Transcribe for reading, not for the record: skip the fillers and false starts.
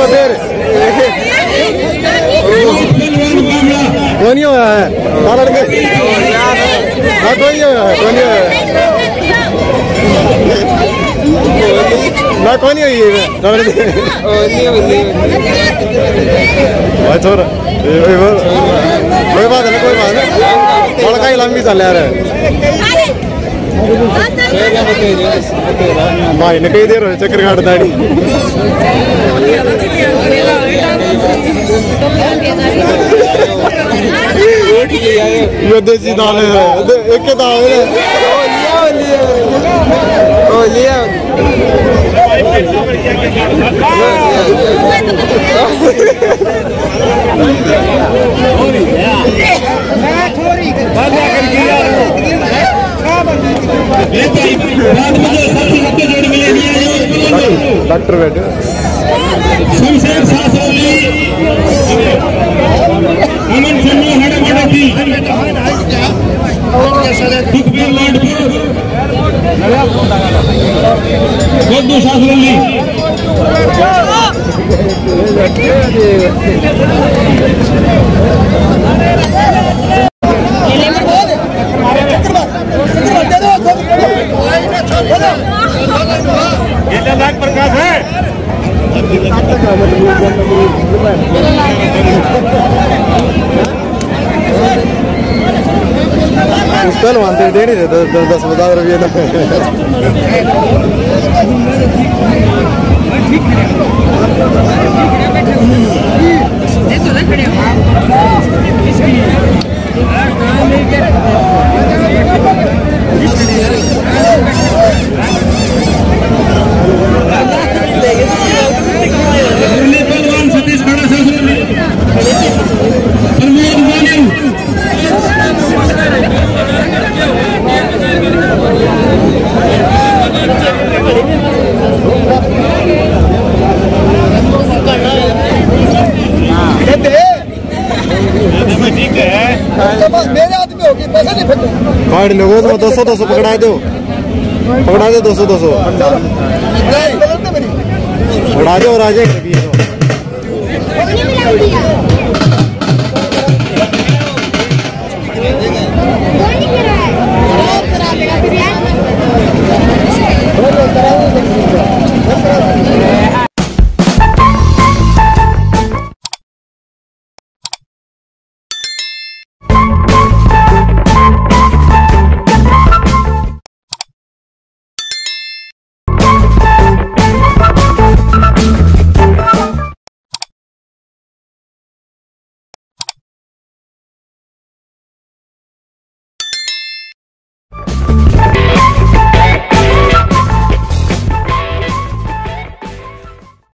को देर कौन ही हुआ है सारा लड़के हाँ कोई है कौन ही है ना कौन ही है भाई छोड़ कोई बात नहीं थोड़ा कहीं लंबी चल रहा है भाई ने कई देर हो चक्कर काट दाड़ी ये देसी दाल है एक के दाल है ओ लिया डॉक्टर बैठे शमशेर सासोली अमन शर्मा हड़बड़ा की सुखबीर लाडपुर गोदू सासोली प्रकाश है उस पहलवान दे नहीं देते 10-10 रुपये पहलवान सतीश खड़ा प्रमोद मान्यू ठीक है मेरे आदमी होगी पैसा नहीं फेंको कार्ड लोगों तो 200 पकड़ा दो 200 पकड़ा दो और आ जाएगा भी